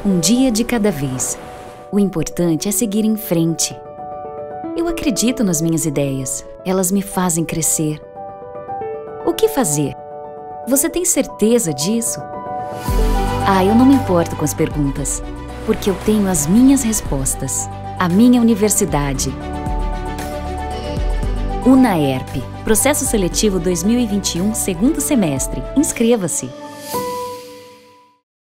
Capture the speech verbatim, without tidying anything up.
Um dia de cada vez. O importante é seguir em frente. Eu acredito nas minhas ideias. Elas me fazem crescer. O que fazer? Você tem certeza disso? Ah, eu não me importo com as perguntas, porque eu tenho as minhas respostas. A minha universidade. Unaerp. Processo Seletivo dois mil e vinte e um, segundo semestre. Inscreva-se!